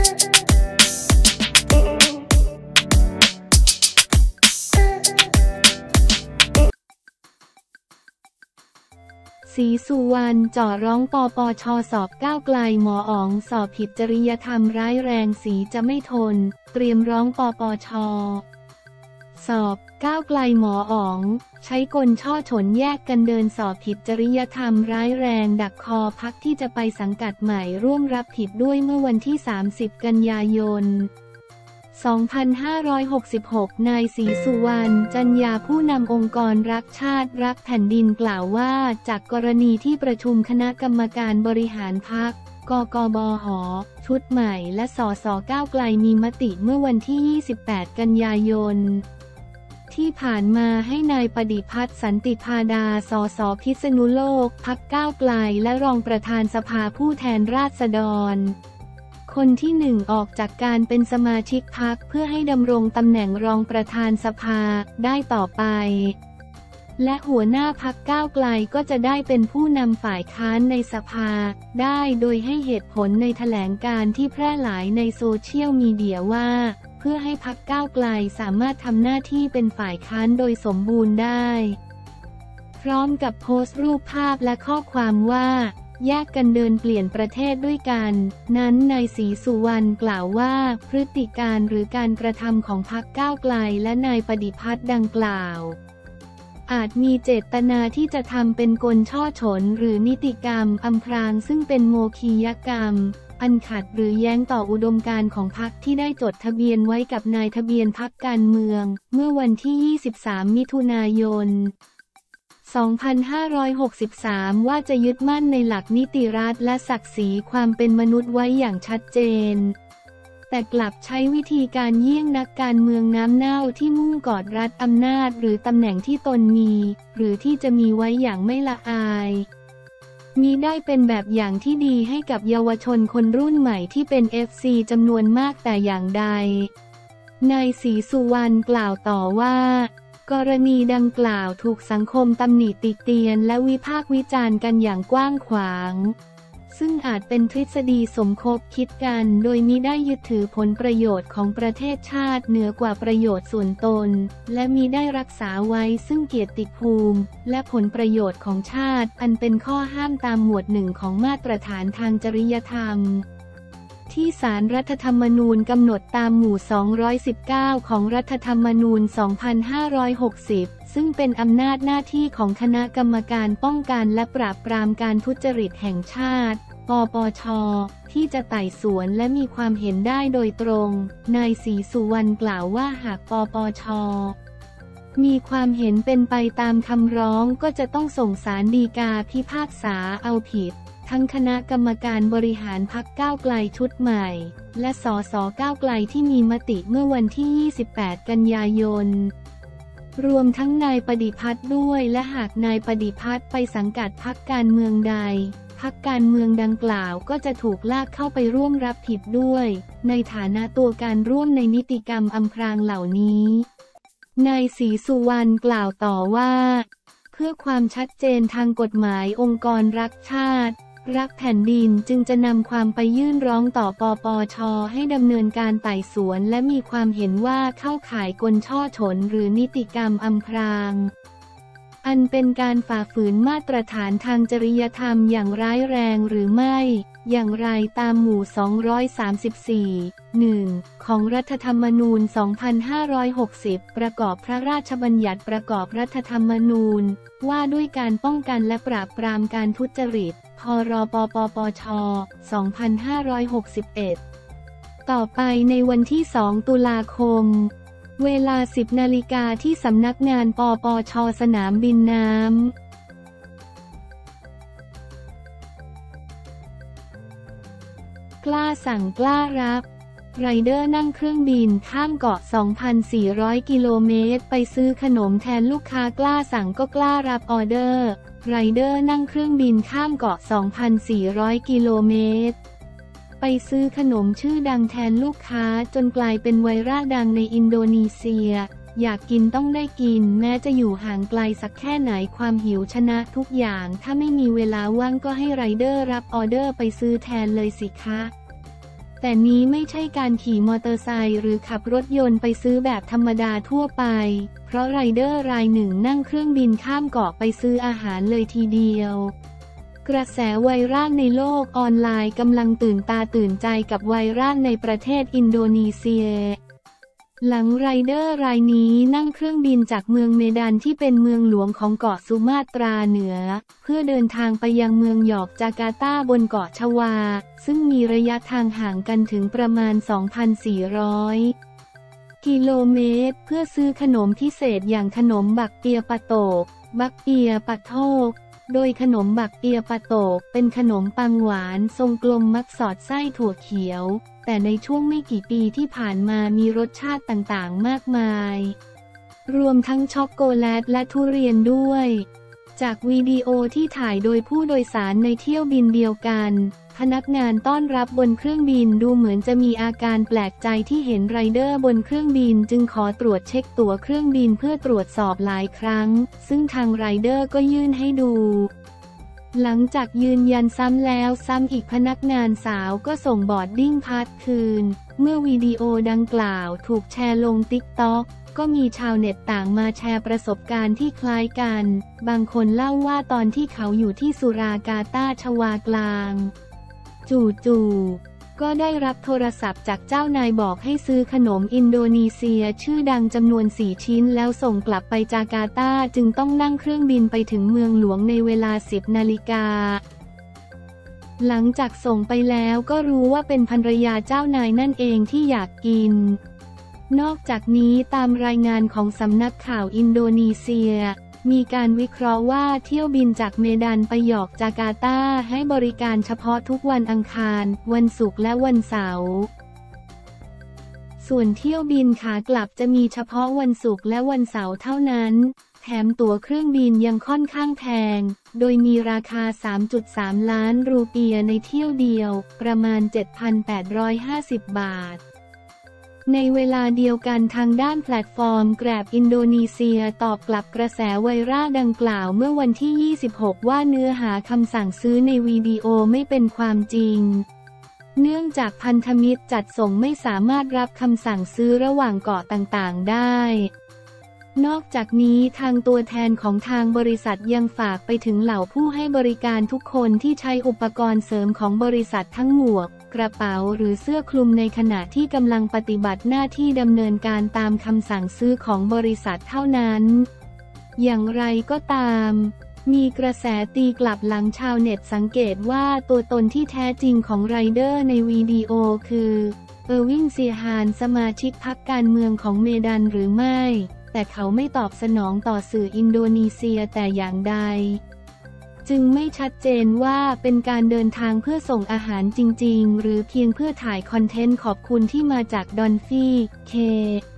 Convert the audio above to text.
ศรีสุวรรณจ่อร้องปปช.สอบก้าวไกลหมออ๋องสอบผิดจริยธรรมร้ายแรงศรีจะไม่ทนเตรียมร้องปปช.สอบก้าวไกลหมออ๋องใช้กลช่อฉนแยกกันเดินสอบผิดจริยธรรมร้ายแรงดักคอพรรคที่จะไปสังกัดใหม่ร่วมรับผิดด้วยเมื่อวันที่30 กันยายน 2566 นายศรีสุวรรณจันยาผู้นำองค์กรรักชาติรักแผ่นดินกล่าวว่าจากกรณีที่ประชุมคณะกรรมการบริหารพรรคกกบห.ชุดใหม่และสสก้าวไกลมีมติเมื่อวันที่ 28 กันยายนที่ผ่านมาให้นายปฏิพัฒน์สันติพาดาสสพิษณุโลกพรรคก้าวไกลและรองประธานสภาผู้แทนราษฎรคนที่หนึ่งออกจากการเป็นสมาชิกพรรคเพื่อให้ดำรงตำแหน่งรองประธานสภาได้ต่อไปและหัวหน้าพรรคก้าวไกลก็จะได้เป็นผู้นำฝ่ายค้านในสภาได้โดยให้เหตุผลในแถลงการณ์ที่แพร่หลายในโซเชียลมีเดียว่าเพื่อให้พรรคก้าวไกลสามารถทำหน้าที่เป็นฝ่ายค้านโดยสมบูรณ์ได้พร้อมกับโพสต์รูปภาพและข้อความว่าแยกกันเดินเปลี่ยนประเทศด้วยกันนั้นนายศรีสุวรรณกล่าวว่าพฤติการหรือการกระทำของพรรคก้าวไกลและนายปฏิพัฒน์ดังกล่าวอาจมีเจตนาที่จะทำเป็นกลช่อฉนหรือนิติกรรมอำพรางซึ่งเป็นโมฆะกรรมอันขัดหรือแย้งต่ออุดมการณ์ของพรรคที่ได้จดทะเบียนไว้กับนายทะเบียนพรรคการเมืองเมื่อวันที่ 23 มิถุนายน 2563 ว่าจะยึดมั่นในหลักนิติรัฐและศักดิ์ศรีความเป็นมนุษย์ไว้อย่างชัดเจนแต่กลับใช้วิธีการเยี่ยงนักการเมืองน้ำเน่าที่มุ่งกอดรัดอำนาจหรือตำแหน่งที่ตนมีหรือที่จะมีไว้อย่างไม่ละอายมิได้เป็นแบบอย่างที่ดีให้กับเยาวชนคนรุ่นใหม่ที่เป็น FC จำนวนมากแต่อย่างใดนายศรีสุวรรณกล่าวต่อว่ากรณีดังกล่าวถูกสังคมตำหนิติเตียนและวิพากษ์วิจารณ์กันอย่างกว้างขวางซึ่งอาจเป็นทฤษฎีสมคบคิดกันโดยมิได้ยึดถือผลประโยชน์ของประเทศชาติเหนือกว่าประโยชน์ส่วนตนและมิได้รักษาไว้ซึ่งเกียรติภูมิและผลประโยชน์ของชาติอันเป็นข้อห้ามตามหมวด 1ของมาตรฐานทางจริยธรรมที่ศาลรัฐธรรมนูญกำหนดตามหมู่ 219 ของรัฐธรรมนูญ 2560 ซึ่งเป็นอำนาจหน้าที่ของคณะกรรมการป้องกันและปราบปรามการทุจริตแห่งชาติ ปปช.ที่จะไต่สวนและมีความเห็นได้โดยตรงนายศรีสุวรรณกล่าวว่าหากปปช.มีความเห็นเป็นไปตามคำร้องก็จะต้องส่งศาลฎีกาพิพากษาเอาผิดทั้งคณะกรรมการบริหารพรรคก้าวไกลชุดใหม่และสสก้าวไกลที่มีมติเมื่อวันที่ 28 กันยายนรวมทั้งนายปฏิพัฒน์ด้วยและหากนายปฏิพัฒน์ไปสังกัดพรรคการเมืองใดพรรคการเมืองดังกล่าวก็จะถูกลากเข้าไปร่วมรับผิดด้วยในฐานะตัวการร่วมในนิติกรรมอำพรางเหล่านี้นายศรีสุวรรณกล่าวต่อว่าเพื่อความชัดเจนทางกฎหมายองค์กรรักชาติรักแผ่นดินจึงจะนำความไปยื่นร้องต่อปปช.ให้ดำเนินการไต่สวนและมีความเห็นว่าเข้าข่ายกลช่อฉนหรือนิติกรรมอำพรางอันเป็นการฝ่าฝืนมาตรฐานทางจริยธรรมอย่างร้ายแรงหรือไม่อย่างไรตามหมู่ 234 1 ของรัฐธรรมนูญ 2560 ประกอบพระราชบัญญัติประกอบรัฐธรรมนูญว่าด้วยการป้องกันและปราบปรามการทุจริตพรบปปช. 2561 ต่อไปในวันที่ 2 ตุลาคมเวลา 10 นาฬิกาที่สำนักงานปปช.สนามบินน้ำกล้าสั่งกล้ารับไรเดอร์นั่งเครื่องบินข้ามเกาะ 2,400 กิโลเมตรไปซื้อขนมแทนลูกค้ากล้าสั่งก็กล้ารับออเดอร์ไรเดอร์นั่งเครื่องบินข้ามเกาะ 2,400 กิโลเมตรไปซื้อขนมชื่อดังแทนลูกค้าจนกลายเป็นไวรัลดังในอินโดนีเซียอยากกินต้องได้กินแม้จะอยู่ห่างไกลสักแค่ไหนความหิวชนะทุกอย่างถ้าไม่มีเวลาว่างก็ให้ไรเดอร์รับออเดอร์ไปซื้อแทนเลยสิคะแต่นี้ไม่ใช่การขี่มอเตอร์ไซค์หรือขับรถยนต์ไปซื้อแบบธรรมดาทั่วไปเพราะไรเดอร์รายหนึ่งนั่งเครื่องบินข้ามเกาะไปซื้ออาหารเลยทีเดียวกระแสไวรัลในโลกออนไลน์กำลังตื่นตาตื่นใจกับไวรัลในประเทศอินโดนีเซียหลังไรเดอร์รายนี้นั่งเครื่องบินจากเมืองเมดันที่เป็นเมืองหลวงของเกาะสุมาตราเหนือเพื่อเดินทางไปยังเมืองยอกจาการ์ตาบนเกาะชวาซึ่งมีระยะทางห่างกันถึงประมาณ 2,400 กิโลเมตรเพื่อซื้อขนมพิเศษอย่างขนมบักเปียปะโตกบักเปียปะโทกโดยขนมบักเปียปะโตกเป็นขนมปังหวานทรงกลมมักสอดไส้ถั่วเขียวแต่ในช่วงไม่กี่ปีที่ผ่านมามีรสชาติต่างๆมากมายรวมทั้งช็อกโกแลตและทุเรียนด้วยจากวิดีโอที่ถ่ายโดยผู้โดยสารในเที่ยวบินเดียวกันพนักงานต้อนรับบนเครื่องบินดูเหมือนจะมีอาการแปลกใจที่เห็นไรเดอร์บนเครื่องบินจึงขอตรวจเช็คตั๋วเครื่องบินเพื่อตรวจสอบหลายครั้งซึ่งทางไรเดอร์ก็ยื่นให้ดูหลังจากยืนยันซ้ำแล้วซ้ำอีกพนักงานสาวก็ส่งบอร์ดดิ้งพาสคืนเมื่อวิดีโอดังกล่าวถูกแชร์ลงติ๊กต็อกก็มีชาวเน็ตต่างมาแชร์ประสบการณ์ที่คล้ายกันบางคนเล่าว่าตอนที่เขาอยู่ที่สุรากาตาชวากลางจู่ๆก็ได้รับโทรศัพท์จากเจ้านายบอกให้ซื้อขนมอินโดนีเซียชื่อดังจำนวน4 ชิ้นแล้วส่งกลับไปจาการ์ตาจึงต้องนั่งเครื่องบินไปถึงเมืองหลวงในเวลา 10 นาฬิกาหลังจากส่งไปแล้วก็รู้ว่าเป็นภรรยาเจ้านายนั่นเองที่อยากกินนอกจากนี้ตามรายงานของสำนักข่าวอินโดนีเซียมีการวิเคราะห์ว่าเที่ยวบินจากเมดันไปยอกจาการ์ตาให้บริการเฉพาะทุกวันอังคารวันศุกร์และวันเสาร์ส่วนเที่ยวบินขากลับจะมีเฉพาะวันศุกร์และวันเสาร์เท่านั้นแถมตั๋วเครื่องบินยังค่อนข้างแพงโดยมีราคา 3.3 ล้านรูเปียในเที่ยวเดียวประมาณ 7,850 บาทในเวลาเดียวกันทางด้านแพลตฟอร์ม Grab อินโดนีเซียตอบกลับกระแสไวรัลดังกล่าวเมื่อวันที่ 26 ว่าเนื้อหาคำสั่งซื้อในวิดีโอไม่เป็นความจริงเนื่องจากพันธมิตรจัดส่งไม่สามารถรับคำสั่งซื้อระหว่างเกาะต่างๆได้นอกจากนี้ทางตัวแทนของทางบริษัทยังฝากไปถึงเหล่าผู้ให้บริการทุกคนที่ใช้อุปกรณ์เสริมของบริษัททั้งหมวกกระเป๋าหรือเสื้อคลุมในขณะที่กำลังปฏิบัติหน้าที่ดำเนินการตามคำสั่งซื้อของบริษัทเท่านั้นอย่างไรก็ตามมีกระแสตีกลับหลังชาวเน็ตสังเกตว่าตัวตนที่แท้จริงของไรเดอร์ในวิดีโอคือเออร์วิน เซียฮานสมาชิกพรรคการเมืองของเมดันหรือไม่แต่เขาไม่ตอบสนองต่อสื่ออินโดนีเซียแต่อย่างใดจึงไม่ชัดเจนว่าเป็นการเดินทางเพื่อส่งอาหารจริงๆหรือเพียงเพื่อถ่ายคอนเทนต์ขอบคุณที่มาจากดอนฟี่เค